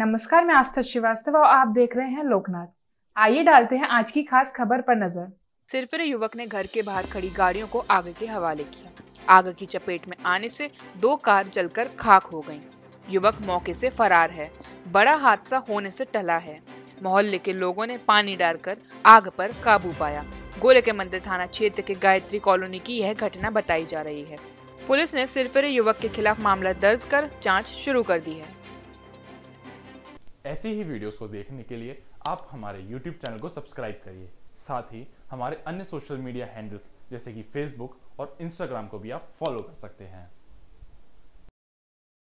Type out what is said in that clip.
नमस्कार, मैं आस्था श्रीवास्तव और आप देख रहे हैं लोकनाथ। आइए डालते हैं आज की खास खबर पर नजर। सिरफिरे युवक ने घर के बाहर खड़ी गाड़ियों को आग के हवाले किया। आग की चपेट में आने से 2 कार जलकर खाक हो गईं। युवक मौके से फरार है। बड़ा हादसा होने से टला है। मोहल्ले के लोगों ने पानी डालकर आग पर काबू पाया। गोले के मंदिर थाना क्षेत्र के गायत्री कॉलोनी की यह घटना बताई जा रही है। पुलिस ने सिरफिरे युवक के खिलाफ मामला दर्ज कर जांच शुरू कर दी है। ऐसी ही वीडियोस को देखने के लिए आप हमारे YouTube चैनल को सब्सक्राइब करिए। साथ ही हमारे अन्य सोशल मीडिया हैंडल्स जैसे कि Facebook और Instagram को भी आप फॉलो कर सकते हैं।